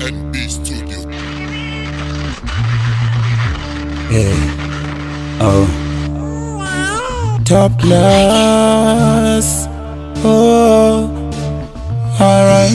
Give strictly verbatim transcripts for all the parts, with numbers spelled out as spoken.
N B Studio. Yeah. Oh. Top class. Oh. Alright.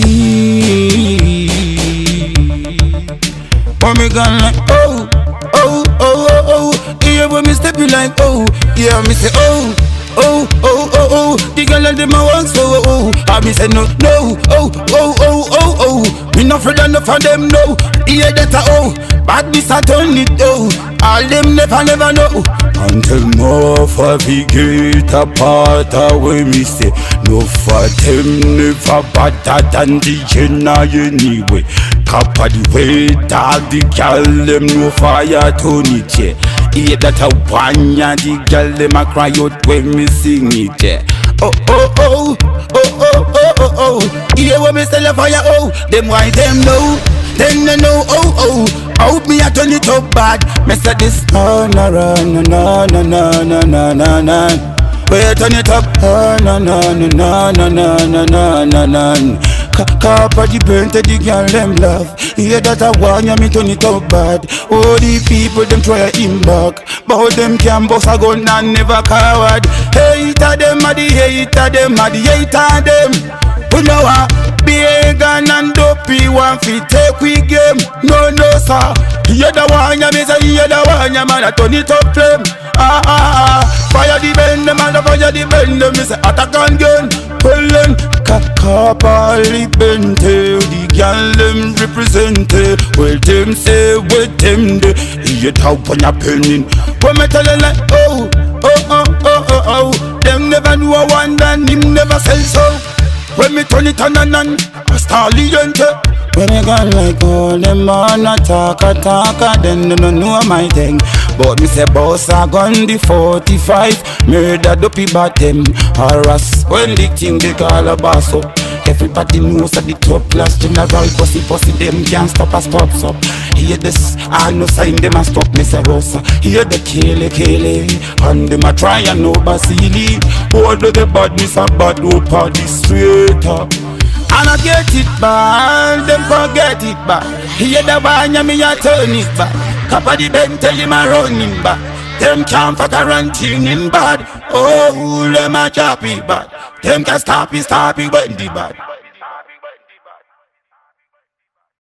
When me gone like oh, oh, oh, oh, oh. Yeah, when me step you like oh. Yeah, me say oh. Oh, oh, oh, oh, the girl and them a walk so oh, oh. I me say no, no, oh, oh, oh, oh, oh. Me not afraid enough of them, no. Yeah, that a oh, badness a turn it oh. All them never, never know. Until more for the get apart away me say no for them never better than the Jenna anyway. Cap of the way dog the girl them no fire to it yeah. Yeah, that a one ya the girl them a cry out when me sing it yeah. Oh oh oh oh oh oh oh oh. Yeah, when me sell a fire oh, them why them know, them they know oh oh. Out me a turn it up bad. Me say this oh no no no no no no no no no no. Wait turn it up oh no no no no no no no no no no. Cap of the burnt to the girl them love. Yeah, that a one ya me turn it up bad. Oh the people them try him back, but them can bust a gun and never coward. Hater them a the hater them a the hater them. We know a Bacon and dopey one fi take we game. No no sir. You the one ya me say you the one ya man a turn it up flame. Ah ah ah. Fire the bend them and fire the bend them. Me say attack and gun. Well then, cap all the bend the girl them represent. Well them say with them the you talk on your penning. When me tell you like oh oh oh oh oh oh. Them never knew a one and him never sell so. When me turn it on and on, a stallion yeah. When me gone like oh, them man a talk a talk a then they don't know my thing. But me say boss a gun the forty-five, murder dopey bottom, harass. When the thing they call a boss up, everybody knows that the top class general pussy pussy them can't stop us pops up. Hear this, I no sign them a stop me say Rosa. Hear the kill kill, and them a try and no basili. Hold the badness a bad up on the straight up. And I get it back, them forget it back. Hear the one ya me a turn it back. Cap of the bend tell him a running back. Them can't fuck around him bad. Oh, them a chop it bad. Them can stop it, stop it when the bad.